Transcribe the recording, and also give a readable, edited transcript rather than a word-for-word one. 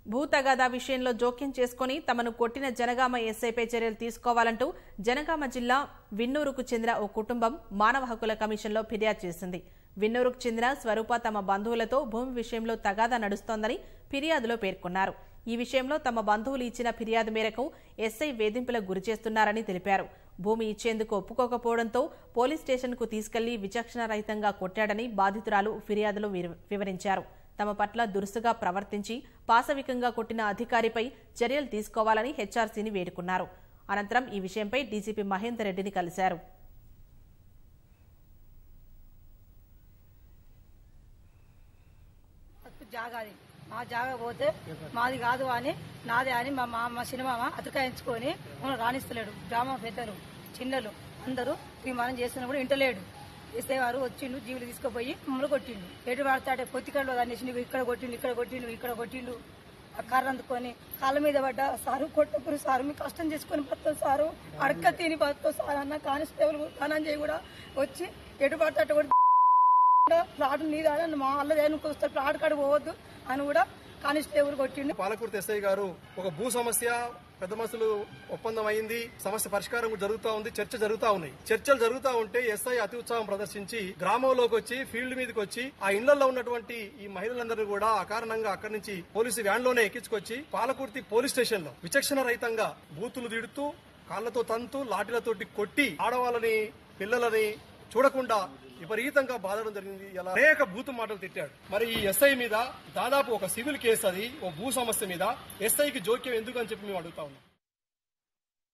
భూ తగాదా విషయంలో జోక్యం చేసుకుని తమను కొట్టిన జనగామ ఎస్ఐపై చర్యలు తీసుకోవాలంటూ జనగామ జిల్లా విన్నూరుకు చెందిన ఓ కుటుంబం మానవ హక్కుల కమిషన్లో ఫిర్యాదు చేసింది. విన్నూరుకు చెందిన స్వరూప తమ బంధువులతో భూమి విషయంలో తగాదా నడుస్తోందని ఫిర్యాదులో పేర్కొన్నారు. ఈ విషయంలో తమ బంధువులు ఇచ్చిన ఫిర్యాదు మేరకు ఎస్ఐ వేధింపులకు గురిచేస్తున్నారని తెలిపారు. భూమి ఇచ్చేందుకు ఒప్పుకోకపోవడంతో పోలీస్ స్టేషన్కు తీసుకెళ్లి విచక్షణారహితంగా కొట్టాడని బాధితురాలు ఫిర్యాదులో వివరించారు. తమ పట్ల దురుసుగా ప్రవర్తించి పాశవికంగా కొట్టిన అధికారిపై చర్యలు తీసుకోవాలని హెచ్ఆర్సీని వేడుకున్నారు. అనంతరం ఈ విషయంపై డీజీపీ మహేందర్ రెడ్డిని కలిశారు. మా జాగా పోతే మాది కాదు అని నాదే అని మా సినిమామ అతకాయించుకొని మమ్మల్ని రాణిస్తలేడు. గ్రామ పెద్దలు చిన్నలు అందరూ తీర్మానం చేస్తున్నా కూడా ఇంటలేడు. ఎస్ఐ వారు వచ్చిండు, జీవులు తీసుకుపోయి మమ్మల్ని కొట్టిండు. ఎటు పడతాడే పొత్తికల్లో దాన్ని ఇక్కడ కొట్టిండు, ఇక్కడ కొట్టిండు, ఇక్కడ కొట్టిండు. ఆ కర్ర అందుకొని కాళ్ళ మీద పడ్డ సారు కొట్టపురు సారు మీకు కష్టం చేసుకుని బతాం సారు అడక్క తిని బతాం సార్ అన్న కానిస్టేబుల్ ధనంజయ్ కూడా వచ్చి ఎటు పడతాడు ప్లాట్ నీదా మా అల్లదేనికి వస్తే ప్లాట్ కాడ పోవద్దు అని కూడా కానిస్టేబుల్ కొట్టిండు. పాలకుర్తి ఎస్ఐ గారు ఒక భూ సమస్య పెద్ద మనుషులు ఒప్పందం అయింది, సమస్య పరిష్కారం జరుగుతూ ఉంది, చర్చలు జరుగుతూ ఉంటే ఎస్ఐ అతి ఉత్సాహం ప్రదర్శించి గ్రామంలోకి వచ్చి ఫీల్డ్ మీదకి వచ్చి ఆ ఇళ్లలో ఉన్నటువంటి ఈ మహిళలందరూ కూడా అకారణంగా అక్కడి నుంచి పోలీసు వ్యాన్ లోనే ఎక్కించుకొచ్చి పాలకుర్తి పోలీస్ స్టేషన్ లో విచక్షణ రహితంగా బూతులు తిడుతూ కాళ్లతో తంతు లాఠీలతోటి కొట్టి ఆడవాళ్ళని పిల్లలని చూడకుండా విపరీతంగా బాధడం జరిగింది. ఇలా అనేక బూతు మాటలు తిట్టాడు. మరి ఈ ఎస్ఐ మీద దాదాపు ఒక సివిల్ కేసు, అది ఓ భూ సమస్య మీద ఎస్ఐకి జోక్యం ఎందుకు అని చెప్పి మేము అడుగుతా ఉన్నాం.